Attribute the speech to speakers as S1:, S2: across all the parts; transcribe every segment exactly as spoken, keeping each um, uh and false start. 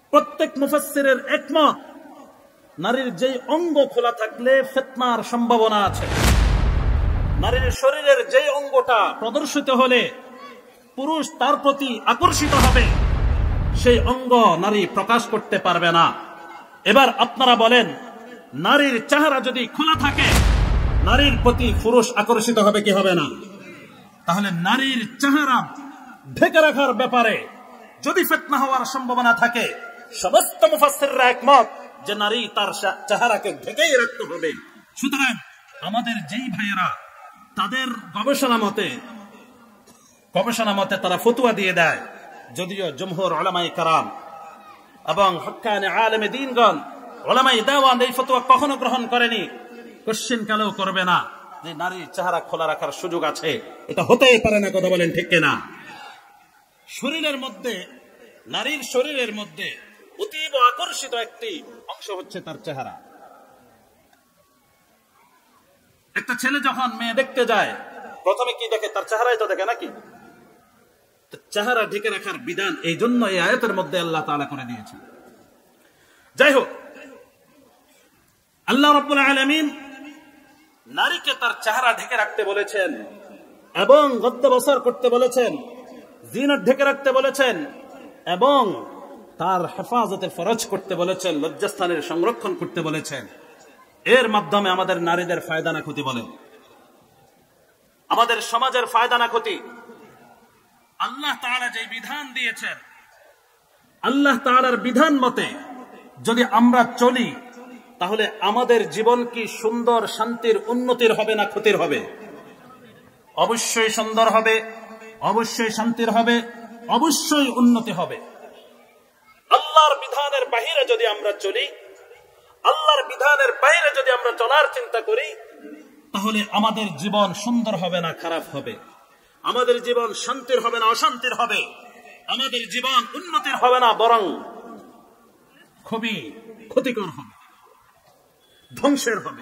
S1: প্রত্যেক মুফাসসিরের একমত, নারীর যেই অঙ্গ খোলা থাকলে ফিতনার সম্ভাবনা আছে, নারীর শরীরের যেই অঙ্গটা প্রদর্শিত হলে পুরুষ তার প্রতি আকর্ষিত হবে, সেই অঙ্গ নারী প্রকাশ করতে পারবে না। এবার আপনারা বলেন, নারীর চেহারা যদি খোলা থাকে, নারীর প্রতি পুরুষ আকর্ষিত হবে কি হবে না? তাহলে নারীর চেহারা ঢেকে রাখার ব্যাপারে যদি ফিতনা হওয়ার সম্ভাবনা থাকে, সমস্ত মুফাসসিররা একমত যে নারী তার চেহারাকে ঢেকেই রাখতে হবে। সুতরাং আমাদের যেই ভাইয়েরা তাদের গবেষণা মতে গবেষণা মতে তারা ফতোয়া দিয়ে দেয়, যদিও জমহুর উলামায়ে কেরাম এবং হক্কানি আলেমে দ্বীনগণ উলামায়ে দেওয়ান এই ফতোয়া কখনো গ্রহণ করেনি, কোশ্চেন কালেও করবে না যে নারীর চেহারা খোলা রাখার সুযোগ আছে। এটা হতেই পারে না, কথা বলেন ঠিক কিনা? শরীরের মধ্যে, নারীর শরীরের মধ্যে অতীব আকর্ষিত একটি অংশ হচ্ছে তার চেহারা। একটা ছেলে যখন মেয়ে দেখতে যায়, প্রথমে কি দেখে? তার চেহারাই তো দেখে নাকি? চেহারা ঢেকে রাখার বিধান এই জন্য এই আয়াতের মধ্যে আল্লাহ তাআলা করে দিয়েছেন। যাই হোক, আল্লাহ রাব্বুল আলামিন নারীকে তার চেহারা ঢেকে রাখতে বলেছেন এবং গদ্দবসর করতে বলেছেন, জিনাত ঢেকে রাখতে বলেছেন এবং তার হেফাজতে ফরজ করতে বলেছেন, লজ্জাস্থানের সংরক্ষণ করতে বলেছেন। এর মাধ্যমে আমাদের নারীদের ফায়দা না ক্ষতি বলেন? আমাদের সমাজের ফায়দা না ক্ষতি? আল্লাহ তাআলা যে বিধান দিয়েছেন, আল্লাহ তাআলার বিধান মতে যদি আমরা চলি, তাহলে আমাদের জীবন কি সুন্দর, শান্তির, উন্নতির হবে না ক্ষতির হবে? অবশ্যই সুন্দর হবে, অবশ্যই শান্তির হবে, অবশ্যই উন্নতি হবে। আল্লাহর বিধানের বাহিরে যদি আমরা চলি, আল্লাহর বিধানের বাইরে যদি আমরা চলার চিন্তা করি, তাহলে আমাদের জীবন সুন্দর হবে না খারাপ হবে, আমাদের জীবন শান্তির হবে না অশান্তির হবে, আমাদের জীবন উন্নতির হবে না বরং খুবই ক্ষতিকর হবে, ধ্বংসের হবে।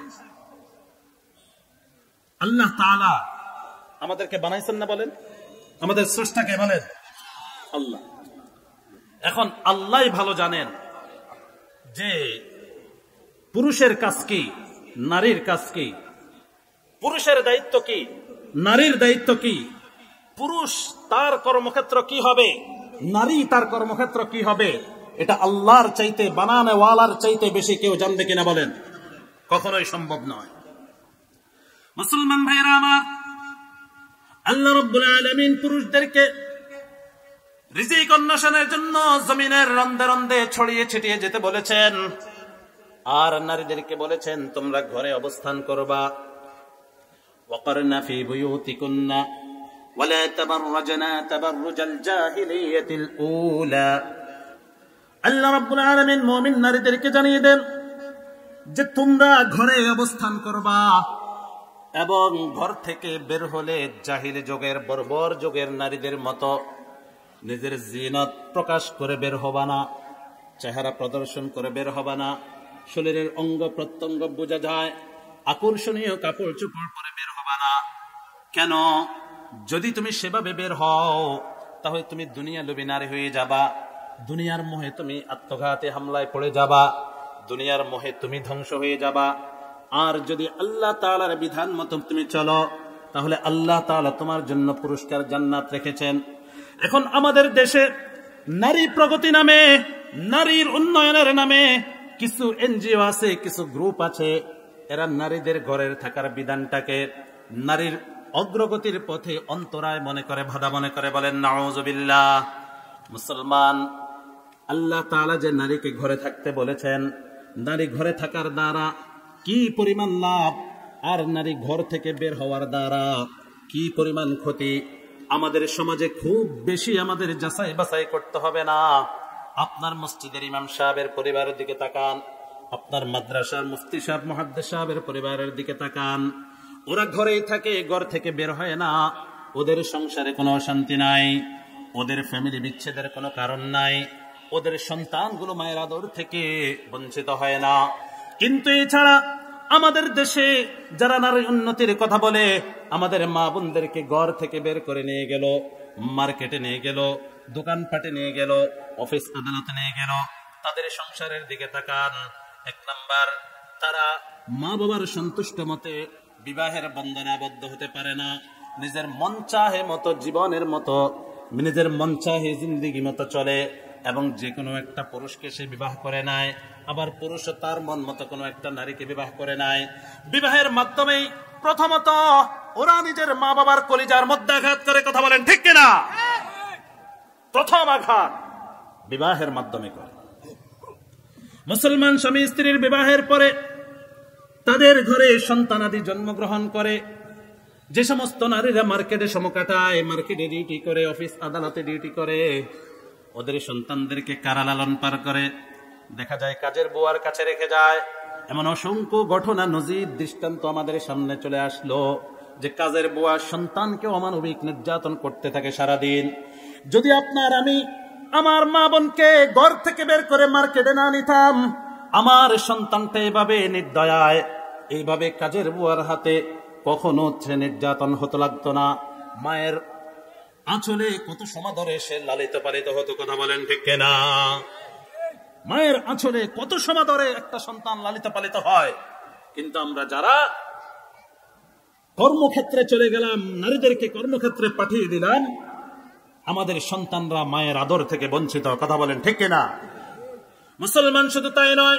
S1: আল্লাহ তাআলা আমাদেরকে বানাইছেন না বলেন? আমাদের স্রষ্টাকে বলেন আল্লাহ। এখন আল্লাহই ভালো জানেন যে পুরুষের কাজ কি, নারীর কাজ কি, পুরুষের দায়িত্ব কি, নারীর দায়িত্ব কি, পুরুষ তার কর্মক্ষেত্র কি হবে, নারী তার কর্মক্ষেত্র কি হবে, এটা আল্লাহর চাইতে, বানানেওয়ালার চাইতে বেশি কেউ জানবে কিনা বলেন? কখনোই সম্ভব নয়। মুসলমান ভাইরা আমার, আল্লাহ রাব্বুল আলামিন পুরুষদেরকে রিজিক অন্বেষণের জন্য জমিনের রন্দে রন্দে ছড়িয়ে ছিটিয়ে যেতে বলেছেন, আর নারীদেরকে বলেছেন তোমরা ঘরে অবস্থান করবা। ওয়াকারনা ফি বুয়ুতিকুন্না ওয়ালা তাবাররাজনা তাবাররুজাল জাহিলিয়াতিল উলা। আল্লাহ রাব্বুল আলামিন মুমিন নারীদেরকে জানিয়ে দেন যে তোমরা ঘরে অবস্থান করবা এবং ঘর থেকে বের হলে জাহিলি যুগের, বর্বর যুগের নারীদের মতো নিজের জিনাত প্রকাশ করে বের হবা না, চেহারা প্রদর্শন করে বের হবা না, শরীরের অঙ্গ প্রত্যঙ্গ বোঝা যায়, আকর্ষণীয় কাপড় চোপড় পরে বের হবা না। কেন? যদি তুমি সেভাবে বের হও, তাহলে তুমি দুনিয়া লোভী নারী হয়ে যাবা, দুনিয়ার মোহে তুমি আত্মঘাতী হামলায় পড়ে যাবা, দুনিয়ার মোহে তুমি ধ্বংস হয়ে যাবা। আর যদি আল্লাহ তাআলার বিধান মতো তুমি চলো, তাহলে আল্লাহ তাআলা তোমার জন্য পুরস্কার জান্নাত রেখেছেন। এখন আমাদের দেশে নারী প্রগতি নামে, নারীর উন্নয়নের নামে কিছু এনজিও আছে, কিছু গ্রুপ আছে, এরা নারীদের ঘরের থাকার বিধানটাকে নারীর অগ্রগতির পথে অন্তরায় মনে করে, বাধা মনে করে। বলেন নাউযুবিল্লাহ। মুসলমান, আল্লাহ তাআলা যে নারীকে ঘরে থাকতে বলেছেন, নারী ঘরে থাকার দ্বারা কি পরিমাণ লাভ, আর নারী ঘর থেকে বের হওয়ার দ্বারা কি পরিমাণ ক্ষতি, আমাদের সমাজে খুব বেশি আমাদের যাচাই বাছাই করতে হবে না। আপনার মসজিদের ইমাম সাহেবের পরিবারের দিকে তাকান, আপনার মাদ্রাসার মুফতি সাহেব, মুহাদ্দিস সাহেবের পরিবারের দিকে তাকান। ওরা ঘরেই থাকে, ঘর থেকে বের হয় না, ওদের সংসারে কোনো অশান্তি নাই, ওদের ফ্যামিলি বিচ্ছেদের কোনো কারণ নাই, ওদের সন্তানগুলো মায়ের আদর থেকে বঞ্চিত হয় না। কিন্তু এছাড়া আমাদের দেশে যারা নারী উন্নতির কথা বলে, আমাদের মা বোনদেরকে ঘর থেকে বের করে নিয়ে গেল, মার্কেটে নিয়ে গেল, দোকানপাটে নিয়ে গেল, অফিস আদালতে নিয়ে গেল, তাদের সংসারের দিকে তাকান। এক নাম্বার, তারা মা বাবার সন্তুষ্ট মতে বিবাহের বন্ধনে আবদ্ধ হতে পারে না। নিজের মন চাহে মতো জীবনের মতো নিজের মন চাহে জিন্দিগি মতো চলে এবং যে কোনো একটা পুরুষকে সে বিবাহ করে নেয়, আবার পুরুষও তার মন মতো কোনো একটা নারীকে বিবাহ করে নেয়। বিবাহের মাধ্যমেই প্রথমত ওরা নিজের মা বাবার কলিজার মধ্যে আঘাত করে। কথা বলেন ঠিক কিনা? প্রথম আঘাত বিবাহের মাধ্যমে করে। মুসলমান স্বামী স্ত্রীর বিবাহের পরে তাদের ঘরে সন্তানাদি জন্মগ্রহণ করে। যে সমস্ত নারীরা মার্কেটে সময় কাটায়, মার্কেটে ডিউটি করে, অফিস আদালতে ডিউটি করে, ওদের সন্তানদেরকে কারা লালন পার করে। দেখা যায় কাজের বুয়ার কাছে রেখে যায়। এমন অসংখ্য ঘটনা নজির দৃষ্টান্ত আমাদের সামনে চলে আসলো যে কাজের বুয়া সন্তানকে অমানবিক নির্যাতন করতে থাকে সারাদিন। যদি আপনার আমি আমার মা বোনকে ঘর থেকে বের করে মার্কেটে না নিতাম, আমার সন্তানটা এভাবে নির্দয়ায় এইভাবে কাজের বুয়ার হাতে কখনো নির্যাতন হতে লাগতো না। মায়ের আঁচলে কত সময় ধরে সে লালিত পালিত হতো। কথা বলেন ঠিক কিনা? মায়ের আঁচলে কত সময় ধরে একটা সন্তান লালিত পালিত হয়। কিন্তু আমরা যারা কর্মক্ষেত্রে চলে গেলাম, নারীদেরকে কর্মক্ষেত্রে পাঠিয়ে দিলাম, আমাদের সন্তানরা মায়ের আদর থেকে বঞ্চিত। কথা বলেন ঠিক কিনা? মুসলমান শুধু তাই নয়,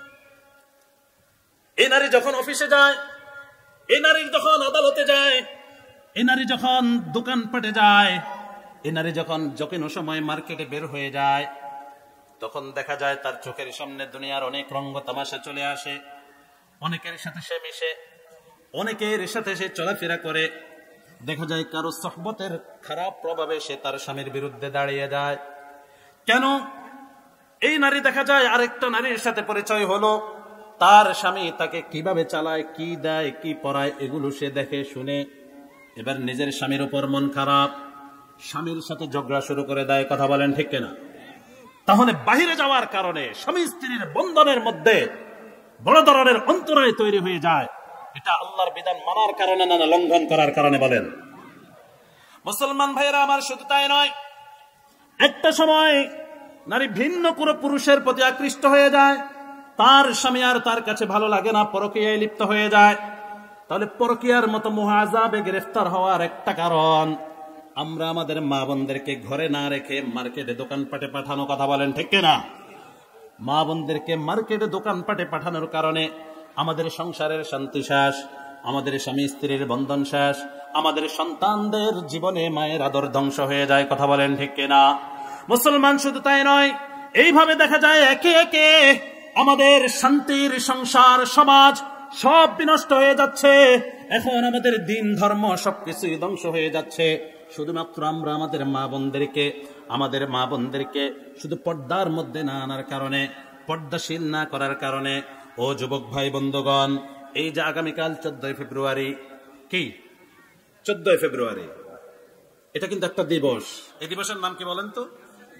S1: এই নারী যখন অফিসে যায়, এই নারী যখন আদালতে যায়, এই নারী যখন দোকানপাটে যায়, এই নারী যখন যখন সময় মার্কেটে বের হয়ে যায়, তখন দেখা যায় তার চোখের সামনে দুনিয়ার অনেক রঙ্গ তামাশা চলে আসে। অনেকের সাথে সে মিশে, অনেকের সাথে সে চলাফেরা করে। দেখা যায় কারো সহবতের খারাপ প্রভাবে সে তার স্বামীর বিরুদ্ধে দাঁড়িয়ে যায়। কেন? এই নারী দেখা যায় আরেকটা নারীর সাথে পরিচয় হলো, তার স্বামী তাকে কিভাবে চালায়, কি দেয়, কি পড়ায়, এগুলো সে দেখে শুনে এবার নিজের স্বামীর উপর মন খারাপ, স্বামীর সাথে ঝগড়া শুরু করে দেয়। কথা বলেন ঠিক কিনা? তাহলে বাহিরে যাওয়ার কারণে স্বামী স্ত্রীর বন্ধনের মধ্যে বড় ধরনের অন্তরায় তৈরি হয়ে যায়। এটা আল্লাহর বিধান মানার কারণে না, লঙ্ঘন করার কারণে? বলেন। মুসলমান ভাইয়েরা আমার, শুধু তাই নয়, একটা সময় নারী ভিন্ন কোনো পুরুষের প্রতি আকৃষ্ট হয়ে যায়, তার স্বামী আর তার কাছে ভালো লাগে না, পরকীয়ায় লিপ্ত হয়ে যায়। তাহলে পরকীয়ার মতো মুআযাবে গ্রেফতার হওয়ার একটা কারণ আমরা আমাদের মা বোনদেরকে ঘরে না রেখে মার্কেটে দোকানপাটে পাঠানো। কথা বলেন ঠিক কিনা? মা বোনদেরকে মার্কেটে দোকানপাটে পাঠানোর কারণে আমাদের সংসারের শান্তি শেষ, আমাদের স্বামী স্ত্রীর বন্ধন শেষ, আমাদের সন্তানদের জীবনে মায়ের আদর ধ্বংস হয়ে যায়। কথা বলেন ঠিক কিনা? মুসলমান শুধু তাই নয়, এইভাবে দেখা যায় একে একে আমাদের শান্তির সংসার, সমাজ সব বিনষ্ট হয়ে যাচ্ছে। এখন আমাদের দিন ধর্ম সবকিছুই ধ্বংস হয়ে যাচ্ছে। শুধুমাত্র আমরা আমাদের মা বোনদেরকে আমাদের মা বোনদেরকে শুধু পর্দার মধ্যে না আনার কারণে, পর্দাশীল না করার কারণে। ও যুবক ভাই বন্ধুগণ, এই যে আগামীকাল চোদ্দই ফেব্রুয়ারি, কি চোদ্দই ফেব্রুয়ারি, এটা কিন্তু একটা দিবস। এই দিবসের নাম কি বলেন তো?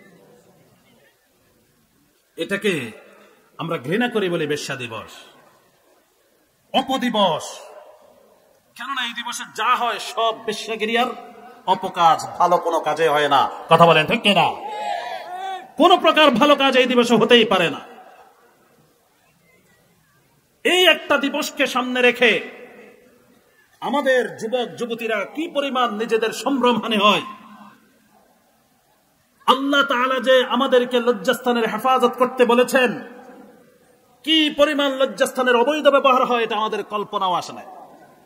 S1: এটাকে আমরা ঘৃণা করি বলে বেশ্যা দিবস, অপদিবস। কেননা এই দিবসে যা হয় সব বেশ্যাগিরিয়ার অপকাজ, ভালো কোনো কাজে হয় না। কথা বলেন ঠিক কিনা? কোন প্রকার ভালো কাজ এই দিবসে হতেই পারে না। এই একটা দিবসকে সামনে রেখে আমাদের যুবক যুবতীরা কি পরিমাণ নিজেদের সম্ভ্রমহানি হয়। আল্লাহ তাআলা যে আমাদেরকে লজ্জাস্থানের হেফাজত করতে বলেছেন, কি পরিমাণ লজ্জাস্থানের অবৈধ ব্যবহার হয় এটা আমাদের কল্পনাও আসে না।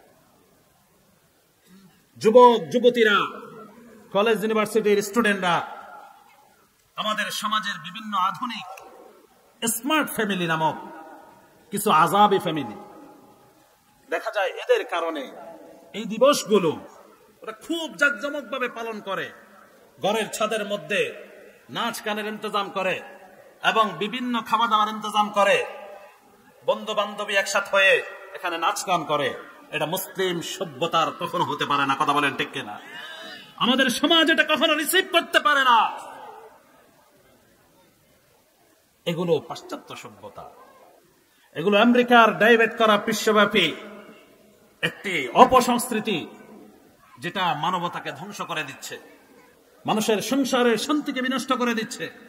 S1: যুবক যুবতীরা, কলেজ ইউনিভার্সিটির স্টুডেন্টরা, আমাদের সমাজের বিভিন্ন আধুনিক স্মার্ট ফ্যামিলি নামক কিছু আযাবী ফ্যামিলি, দেখা যায় এদের কারণে এই দিবসগুলো ওরা খুব জাঁকজমক ভাবে পালন করে। ঘরের ছাদের মধ্যে নাচ গানের ইন্তজাম করে এবং বিভিন্ন খাওয়া দাওয়ার ইন্তজাম করে, বন্ধু বান্ধবী একসাথে হয়ে এখানে নাচ গান করে। এটা মুসলিম সভ্যতার কখনো হতে পারে না। কথা বলেন ঠিক কিনা? আমাদের সমাজ এটা কখনো রিসিভ করতে পারে না। এগুলো পাশ্চাত্য সভ্যতা, এগুলো আমেরিকার ডাইভেট করা বিশ্বব্যাপী একটি অপসংস্কৃতি, যেটা মানবতাকে ধ্বংস করে দিচ্ছে, মানুষের সংসারের শান্তিকে বিনষ্ট করে দিচ্ছে।